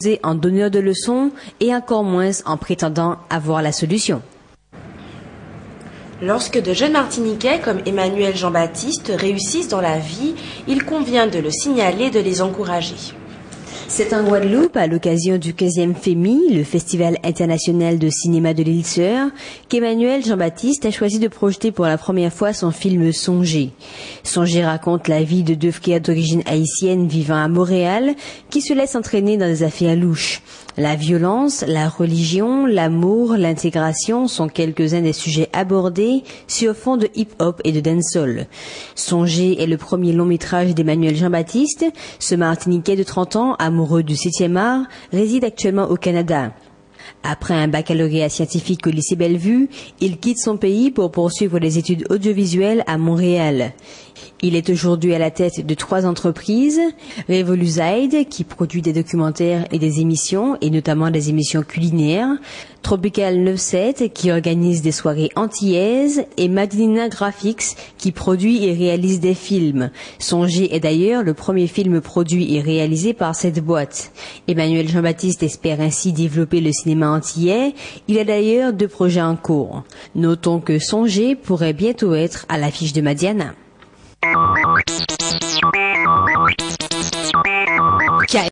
en donneur de leçons et encore moins en prétendant avoir la solution. Lorsque de jeunes Martiniquais comme Emmanuel Jean-Baptiste réussissent dans la vie, il convient de le signaler et de les encourager. C'est en Guadeloupe, à l'occasion du 15e FEMI, le Festival international de cinéma de l'île-Sœur, qu'Emmanuel Jean-Baptiste a choisi de projeter pour la première fois son film Songer. Songer raconte la vie de deux frères d'origine haïtienne vivant à Montréal qui se laissent entraîner dans des affaires louches. La violence, la religion, l'amour, l'intégration sont quelques-uns des sujets abordés sur fond de hip-hop et de dancehall. Songer est le premier long métrage d'Emmanuel Jean-Baptiste. Ce Martiniquais de 30 ans, amoureux du 7e art, réside actuellement au Canada. Après un baccalauréat scientifique au lycée Bellevue, il quitte son pays pour poursuivre des études audiovisuelles à Montréal. Il est aujourd'hui à la tête de 3 entreprises, Revoluzide, qui produit des documentaires et des émissions, et notamment des émissions culinaires, Tropical 97, qui organise des soirées antillaises, et Madina Graphics, qui produit et réalise des films. Songer est d'ailleurs le premier film produit et réalisé par cette boîte. Emmanuel Jean-Baptiste espère ainsi développer le cinéma antillais. Il a d'ailleurs 2 projets en cours. Notons que Songer pourrait bientôt être à l'affiche de Madiana.